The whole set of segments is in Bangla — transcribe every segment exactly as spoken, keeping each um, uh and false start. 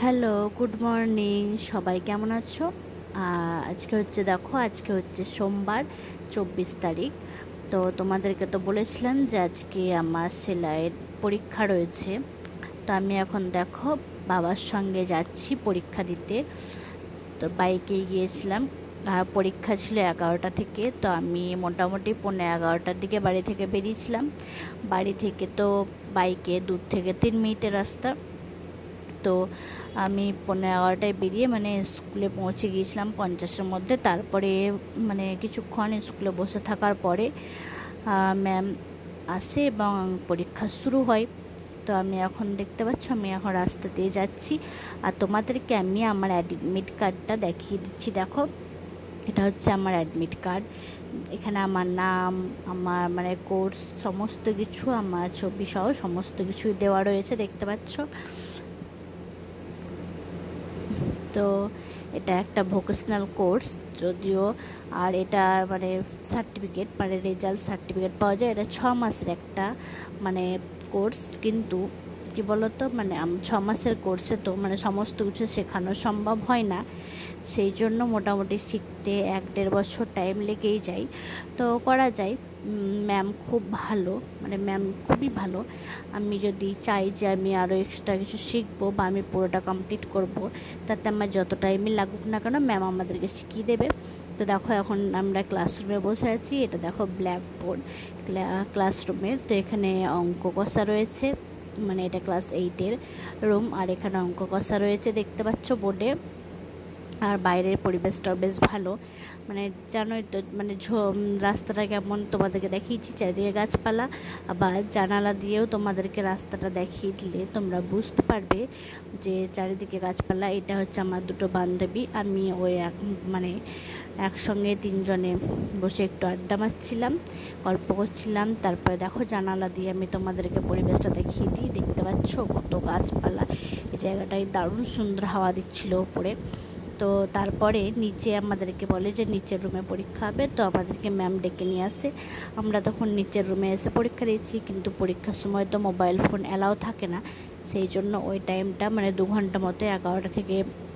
Hello, good morning. সবাই কেমন আছো? আ আজকে হচ্ছে দেখো আজকে হচ্ছে সোমবার চব্বিশ তারিখ। তো তোমাদেরকে তো বলেছিলাম যে আজকে আমার সেলাইয়ের পরীক্ষা রয়েছে। তো আমি এখন দেখো বাবার সঙ্গে যাচ্ছি পরীক্ষা দিতে। তো বাইকে গিয়েছিলাম। আর পরীক্ষা ছিল এগারোটা থেকে। তো আমি মোটামুটি পৌনে এগারোটার দিকে বাড়ি থেকে বেরিয়েছিলাম। বাড়ি থেকে তো বাইকে দূর থেকে তিন মিনিটের রাস্তা। তো আমি পৌনে এগারোটায় বেরিয়ে মানে স্কুলে পৌঁছে গিয়েছিলাম পঞ্চাশের মধ্যে। তারপরে মানে কিছুক্ষণ স্কুলে বসে থাকার পরে ম্যাম আসে এবং পরীক্ষা শুরু হয়। তো আমি এখন দেখতে পাচ্ছ আমি এখন রাস্তা দিয়ে যাচ্ছি। আর তোমাদেরকে আমি আমার অ্যাডমিট কার্ডটা দেখিয়ে দিচ্ছি। দেখো, এটা হচ্ছে আমার অ্যাডমিট কার্ড। এখানে আমার নাম, আমার মানে কোর্স সমস্ত কিছু, আমার ছবি সহ সমস্ত কিছুই দেওয়া রয়েছে, দেখতে পাচ্ছ। তো এটা একটা ভোকেশনাল কোর্স যদিও, আর এটা মানে সার্টিফিকেট মানে রেজাল্ট সার্টিফিকেট পাওয়া যায়। এটা ছ মাসের একটা মানে কোর্স, কিন্তু কি বলতো মানে ছ মাসের কোর্সে তো মানে সমস্ত কিছু শেখানো সম্ভব হয় না। সেই জন্য মোটামুটি শিখতে এক দেড় বছর টাইম লেগেই যায়। তো করা যায়। ম্যাম খুব ভালো, মানে ম্যাম খুবই ভালো। আমি যদি চাই যে আমি আরও এক্সট্রা কিছু শিখবো বা আমি পুরোটা কমপ্লিট করব, তাতে আমার যত টাইমই লাগুক না কেন ম্যাম আমাদেরকে শিখিয়ে দেবে। তো দেখো এখন আমরা ক্লাসরুমে বসে আছি। এটা দেখো ব্ল্যাকবোর্ড ক্লাসরুমের। তো এখানে অঙ্ক কষা রয়েছে, মানে এটা ক্লাস এইটের রুম। আর এখানে অঙ্ক কষা রয়েছে দেখতে পাচ্ছ বোর্ডে। আর বাইরের পরিবেশটাও বেশ ভালো, মানে জানোই তো মানে রাস্তাটা কেমন তোমাদেরকে দেখিয়েছি, চারিদিকে গাছপালা। আবার জানালা দিয়েও তোমাদেরকে রাস্তাটা দেখিয়ে দিলে তোমরা বুঝতে পারবে যে চারিদিকে গাছপালা। এটা হচ্ছে আমার দুটো বান্ধবী, আমি ওই এক মানে একসঙ্গে তিনজনে বসে একটু আড্ডা মারছিলাম, গল্প করছিলাম। তারপরে দেখো জানালা দিয়ে আমি তোমাদেরকে পরিবেশটা দেখিয়ে দিই, দেখতে পাচ্ছ কত গাছপালা। এই জায়গাটায় দারুণ সুন্দর হাওয়া দিচ্ছিল উপরে। তো তারপরে নিচে আমাদেরকে বলে যে নিচের রুমে পরীক্ষা হবে। তো আমাদেরকে ম্যাম ডেকে নিয়ে আসে। আমরা তখন নিচের রুমে এসে পরীক্ষা দিয়েছি, কিন্তু পরীক্ষার সময় তো মোবাইল ফোন অ্যালাউ থাকে না। সেই জন্য ওই টাইমটা মানে দু ঘন্টা মতো এগারোটা থেকে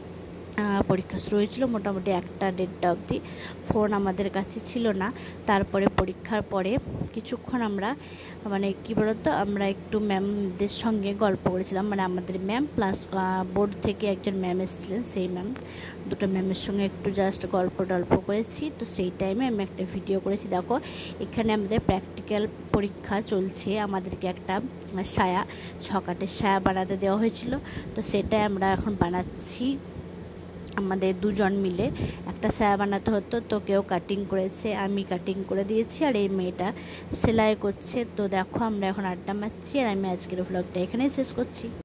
পরীক্ষা শুরু হয়েছিল, মোটামুটি একটা দেড়টা অবধি ফোন আমাদের কাছে ছিল না। তারপরে পরীক্ষার পরে কিছুক্ষণ আমরা মানে কী বলতো আমরা একটু ম্যামদের সঙ্গে গল্প করেছিলাম, মানে আমাদের ম্যাম প্লাস বোর্ড থেকে একজন ম্যাম এসেছিলেন, সেই ম্যাম দুটো ম্যামের সঙ্গে একটু জাস্ট গল্প টল্প করেছি। তো সেই টাইমে আমি একটা ভিডিও করেছি। দেখো এখানে আমাদের প্র্যাকটিক্যাল পরীক্ষা চলছে, আমাদেরকে একটা সায়া ছকাটের সায়া বানাতে দেওয়া হয়েছিল। তো সেটাই আমরা এখন বানাচ্ছি আমাদের দুজন মিলে। একটা সায়া বানাতে হতো, তো কেউ কাটিং করেছে, আমি কাটিং করে দিয়েছি, আর এই মেয়েটা সেলাই করছে। তো দেখো আমরা এখন আড্ডা মারছি, আর আমি আজকের ভ্লগটা এখানেই শেষ করছি।